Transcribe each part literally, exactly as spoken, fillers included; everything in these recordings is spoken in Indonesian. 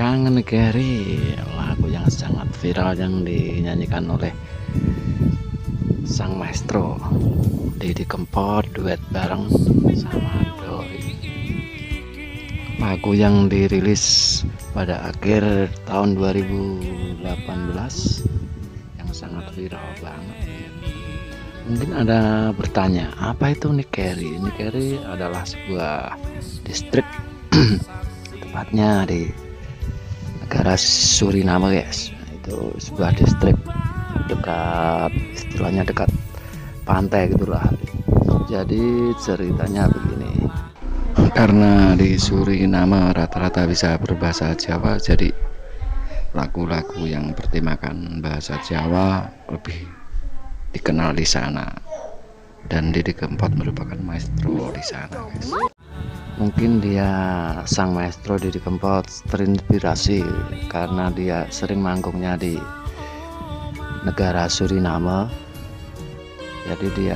Kangen Negeri, lagu yang sangat viral yang dinyanyikan oleh sang maestro Didi Kempot duet bareng sama Dori. Lagu yang dirilis pada akhir tahun dua ribu delapan belas yang sangat viral banget. Mungkin ada bertanya, apa itu Negeri? Negeri adalah sebuah distrik tepatnya di negara Suriname, guys. Itu sebuah distrik dekat, istilahnya dekat pantai gitulah. Jadi ceritanya begini, karena di Suriname rata-rata bisa berbahasa Jawa, jadi lagu-lagu yang bertemakan bahasa Jawa lebih dikenal di sana, dan Didi Kempot merupakan maestro di sana, guys. Mungkin dia, sang maestro Didi Kempot, terinspirasi karena dia sering manggungnya di negara Suriname. Jadi dia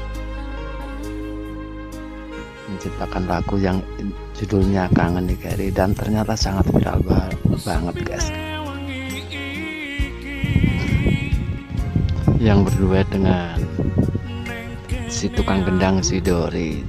menciptakan lagu yang judulnya Kangen Negeri, dan ternyata sangat viral banget, guys. Yang berduet dengan si tukang gendang, si Dori,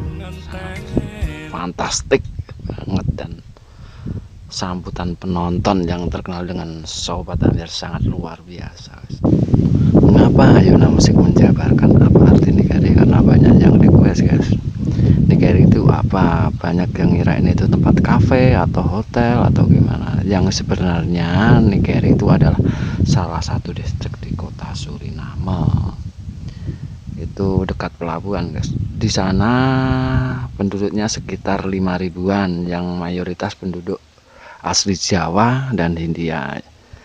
fantastik banget, dan sambutan penonton yang terkenal dengan Sobat Amir sangat luar biasa. Mengapa Yona Musik menjabarkan apa arti Negeri? Karena banyak yang request, guys. Negeri itu apa? Banyak yang ngirain itu tempat kafe atau hotel atau gimana. Yang sebenarnya Negeri itu adalah salah satu distrik di kota Suriname. Itu dekat pelabuhan, guys. Di sana penduduknya sekitar lima ribuan, yang mayoritas penduduk asli Jawa dan Hindia.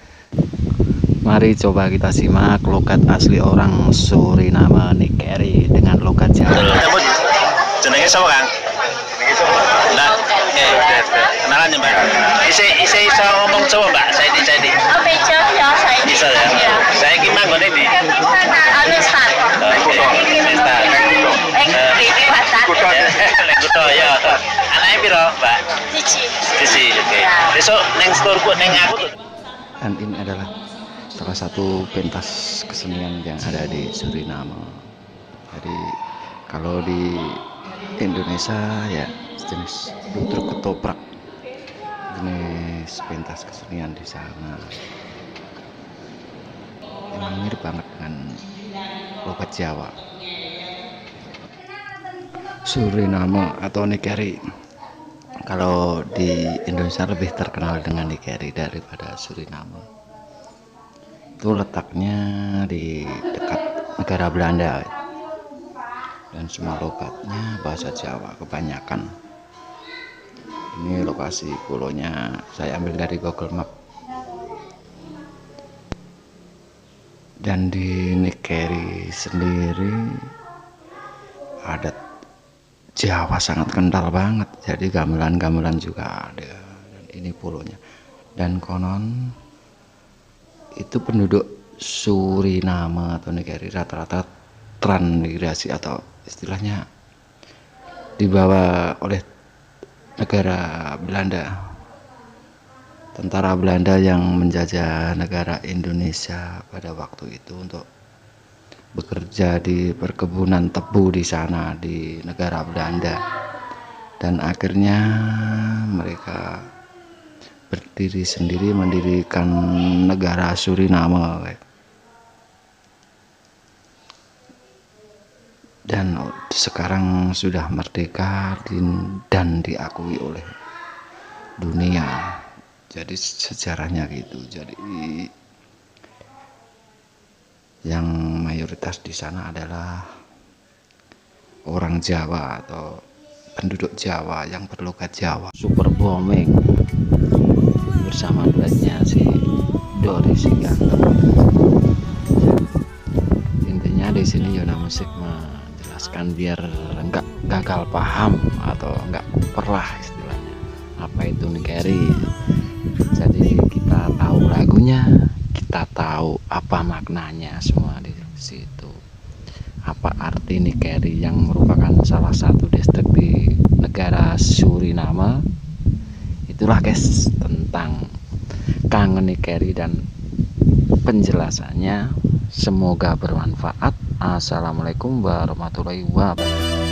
Mari coba kita simak logat asli orang Suriname Negeri dengan logat Jawa. Jenenge sapa, Kang? Nah, eh, kenalan ya, Mbak. Isi isi iso ngomong Jawa, Mbak. Saya di saya di. Oh, bejo ya, saya Bisa ya. Saya iki manggone di. anu sat. Sestar. Eh, di Batak. Lek kuto ya. Anake piro, Mbak? Cici. Sisi, oke. Besok neng storku neng aku tuh. Dan ini adalah salah satu pentas kesenian yang ada di Suriname. Jadi kalau di Indonesia ya jenis ludruk ketoprak, jenis pentas kesenian di sana. Emang mirip banget dengan logat Jawa. Suriname atau Negeri, kalau di Indonesia lebih terkenal dengan Negeri daripada Suriname. Itu letaknya di dekat negara Belanda, dan semua logatnya bahasa Jawa kebanyakan. Ini lokasi pulaunya saya ambil dari Google Map. Dan di Negeri sendiri adat Jawa sangat kental banget, jadi gamelan-gamelan juga ada. Dan ini pulaunya, dan konon itu penduduk Suriname atau Negeri rata-rata transmigrasi atau istilahnya dibawa oleh negara Belanda, tentara Belanda yang menjajah negara Indonesia pada waktu itu untuk bekerja di perkebunan tebu di sana di negara Belanda, dan akhirnya mereka berdiri sendiri mendirikan negara Suriname. Dan sekarang sudah merdeka dan diakui oleh dunia. Jadi sejarahnya gitu. Jadi yang mayoritas di sana adalah orang Jawa atau penduduk Jawa yang berlogat Jawa. Super Booming bersama duetnya si Dori si ganteng. Intinya di sini Yona Musik menjelaskan biar enggak gagal paham atau enggak kuper lah istilahnya apa itu Negeri. Jadi kita tahu lagunya, kita tahu apa maknanya semua di situ. Apa arti Negeri yang merupakan salah satu distrik di negara Suriname. itulah guys tentang Kangen Nikeri dan penjelasannya. Semoga bermanfaat. Assalamualaikum warahmatullahi wabarakatuh.